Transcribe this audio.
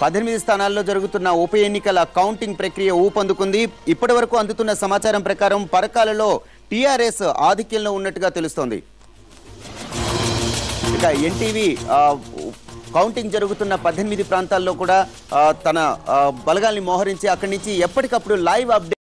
18 స్థానాల్లో జరుగుతున్న ఉప ఎన్నికల కౌంటింగ్ ప్రక్రియ ఊపందుకుంది. ఇప్పటివరకు అందుతున్న సమాచారం ప్రకారం పరకాలలో టీఆర్ఎస్ ఆధిక్యంలో ఉన్నట్టుగా తెలుస్తోంది. ఇక ఎన్టీవీ కౌంటింగ్ జరుగుతున్న 18 ప్రాంతాల్లో కూడా తన బలగాల్ని మోహరించి అక్కడి నుంచి ఎప్పటికప్పుడు లైవ్ అప్డేట్